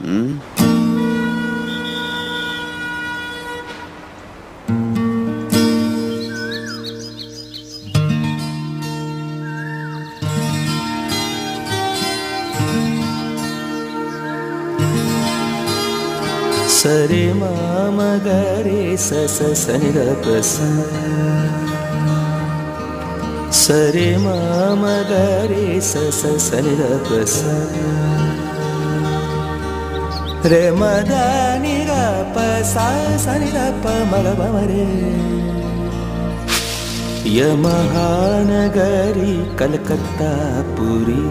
సరే మామ గరే సస సనిద ప్రస సరే మామ గరే సస సనిద ప్రస రే మదని ర ప సా సనిద ప మగ మరే యమహానగరి కలకత్తా పురి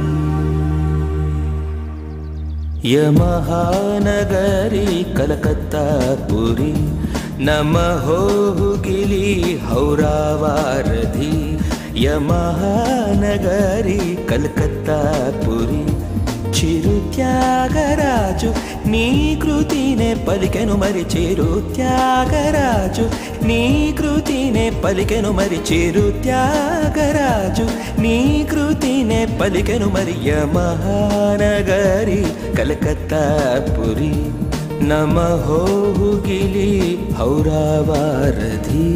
యమహానగరి కలకత్తా పురి నమహో గిలి హౌరావారధి యమహానగరి కలకత్తా పురి చిరు త్యాగరాజు నీ కృతినే పలికెను మరి చిరు త్యాగరాజు నీ కృతినే పలికెను మరి చిరు త్యాగరాజు నీ కృతినే పలికెను మరి యమహానగరి కలకత్తా పురి నమహో గిలి హౌరావారధి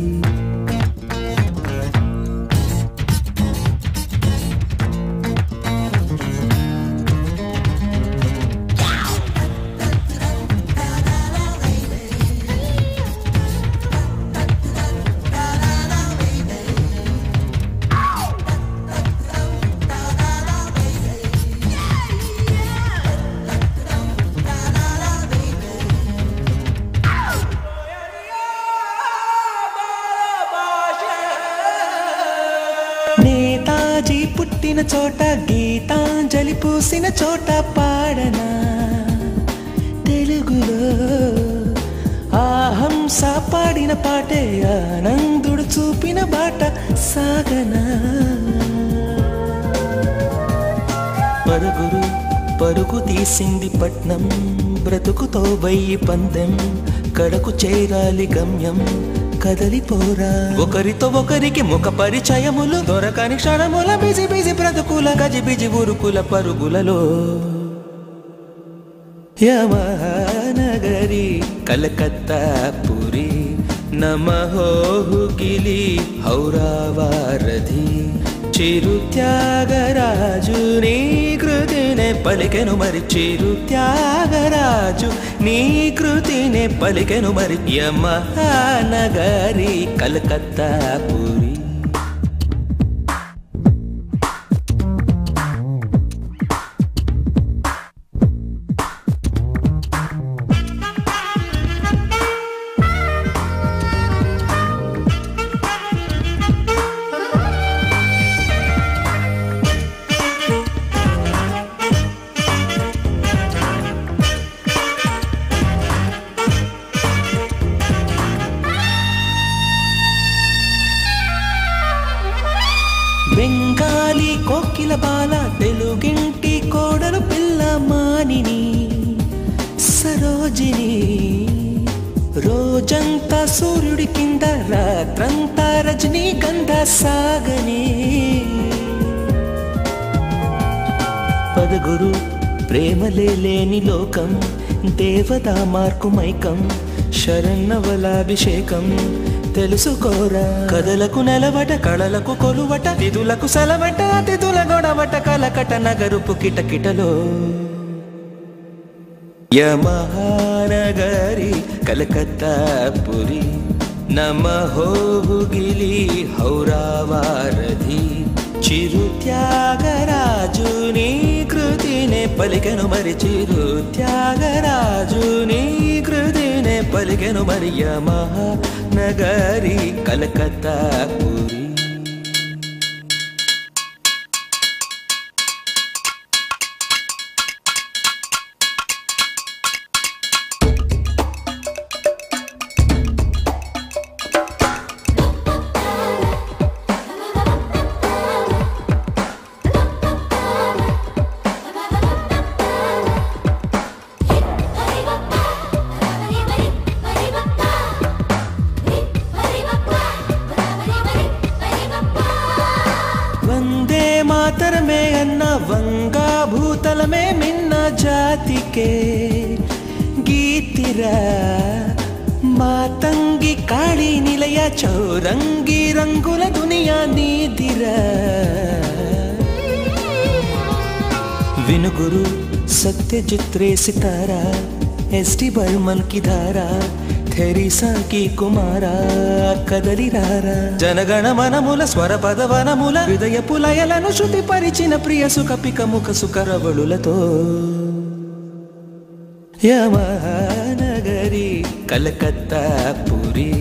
నేతాజీ పుట్టిన చోట గీతాంజలి పూసిన చోట పాడనా తెలుగులో ఆహంస పాడిన పాటే ఆనందుడు చూపిన బాట సాగనా పరుగురు పరుగు తీసింది పట్నం బ్రతుకుతో వెయ్యి పందెం కడకు చేరాలి గమ్యం కదలిపోరా ఒకరితో ఒకరికి ముఖ పరిచయములు దొరకని క్షణముల బిజి బిజి బ్రతుకుల గజిబిజి ఉరుకుల పరుగులలో యమహానగరి కలకత్తా పురి నమహో గిలి హౌరావారధి చిరు త్యాగరాజు నీ కృతినే పలికెను మరి చిరు త్యాగరాజు నీ కృతినే పలికెను మరి యమహానగరి కలకత్తా పురి బెంగాలీ కోకిల బాల తెలుగింటి కోడలు పిల్ల మానిని సరోజిని రోజంతా సూర్యుడి కింద రాత్రంతా రజనీ గంధ సాగని పదగురు ప్రేమలే లేని లోకం దేవతా మార్కుమైకం శరన్నవలాభిషేకం తెలుసుకోరా కథలకు నెలవట కళలకు కొలువట తిథులకు సెలవట అతిథుల గొడవట కలకట నగరుపు కిటకిటలో యమహానగరి కలకత్తా పురి నమహో గిలి హౌరావారధి చిరు త్యాగరాజు నీ కృతినే పలికెను మరి చిరు త్యాగరాజు నీ కృతినే పలికెను మరి యమహానగరి కలకత్తా పురి ಕಾಲಿಕೆ ಗೀತಿರ ಮಾತಂಗಿ ಕಾಳಿ ನಿಲಯ ಚೌರಂಗಿ ರಂಗುಲ ದುನಿಯಾ ನೀದಿರ विनुगुरु सत्यजित रे सितारा एसटी बर्मन की धारा थेरिसा की कुमारा कदली रारा जनगण मनमूल स्वर पदवनमूल हृदय पुलयలను శృతి పరిచిన ప్రియ సుఖ పిక ముఖ సుకరవళులతో యమనగరి కలకత్తా పురి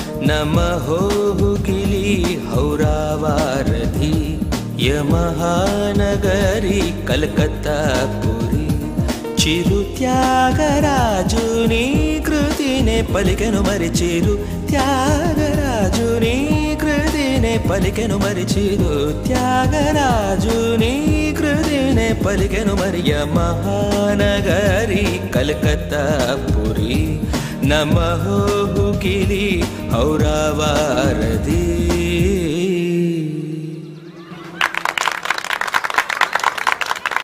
నమహోగిలి హౌరావారధి యమహానగరి కలకత్తా పురి చిరు త్యాగరాజుని కృతినే పలికెను మరి చిరు త్యాగరాజుని కృతినే పలికెను మరి చిరు త్యాగరాజుని కృతినే పలికెను మరి యమహానగరి కలకత్తా పురి నమః కిలి ఔరావారధి